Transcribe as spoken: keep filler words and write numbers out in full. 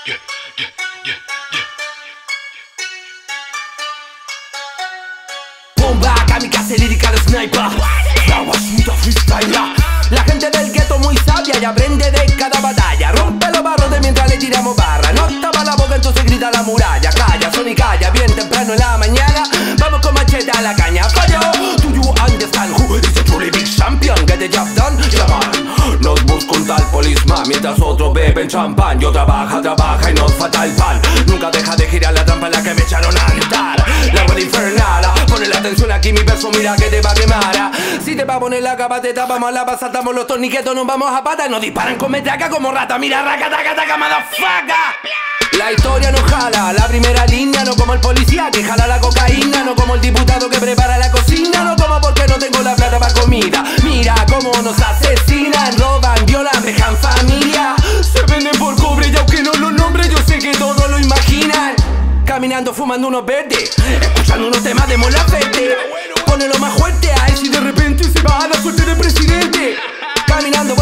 yeah, yeah, yeah, yeah. Bomba, kamikaze, lírica de sniper. Agua suda, freestyler. La gente del gueto muy sabia y aprende de cada batalla. Rompe los barros de mientras le tiramos barra. No tapa la boca, entonces grita la muralla. Calla, son y calla, bien temprano en la mañana. Vamos con machete a la caña. Fallo, do you understand who is the truly big champion? Get the job done, yeah man. Nos busca un tal policeman mientras otros beben champán. Yo trabaja, trabaja y nos falta el pan. Nunca deja de girar la trampa en la que me echaron a andar. La web infernal, ponle la atención aquí, mi verso mira que te va a quemar. Si te va a poner la capa, te tapamos la pasa, saltamos los torniquetos, nos vamos a pata y nos disparan con metraca como rata. Mira, raca, taca, taca, motherfucker. La historia no jala, la primera línea, no como el policía que jala la cocaína, no como el diputado que prepara la cocina, no como porque no tengo la plata para comida. Mira cómo nos asesinan, roban, violan, dejan familia, se venden por cobre y aunque no lo nombre yo sé que todos lo imaginan. Caminando fumando unos verdes, escuchando unos temas de Mon Laferte. Ponelo más fuerte a él si de repente se va a la suerte de presidente. Caminando